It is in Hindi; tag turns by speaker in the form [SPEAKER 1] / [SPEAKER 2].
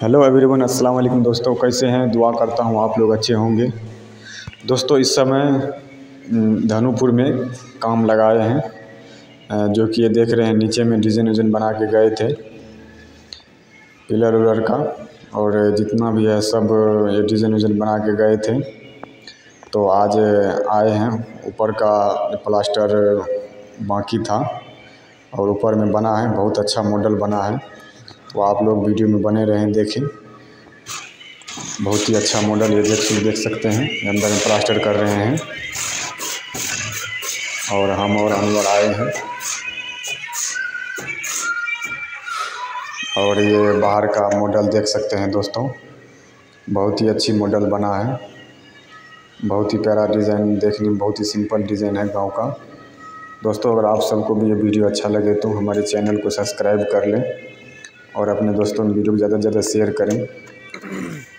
[SPEAKER 1] हेलो एवरीवन, अस्सलाम वालेकुम दोस्तों। कैसे हैं? दुआ करता हूँ आप लोग अच्छे होंगे। दोस्तों इस समय धनुपुर में काम लगाए हैं, जो कि ये देख रहे हैं नीचे में डिज़ाइन विज़न बना के गए थे पिलर उलर का, और जितना भी है सब ये डिज़ाइन विज़न बना के गए थे। तो आज आए हैं, ऊपर का प्लास्टर बाकी था और ऊपर में बना है, बहुत अच्छा मॉडल बना है। तो आप लोग वीडियो में बने रहें, देखें। बहुत ही अच्छा मॉडल ये देख सकते हैं। अंदर में प्लास्टर कर रहे हैं और हम और अनवर आए हैं। और ये बाहर का मॉडल देख सकते हैं दोस्तों, बहुत ही अच्छी मॉडल बना है। बहुत ही प्यारा डिज़ाइन, देखने में बहुत ही सिंपल डिज़ाइन है गांव का। दोस्तों अगर आप सबको भी ये वीडियो अच्छा लगे तो हमारे चैनल को सब्सक्राइब कर लें और अपने दोस्तों में वीडियो को ज़्यादा से ज़्यादा शेयर करें।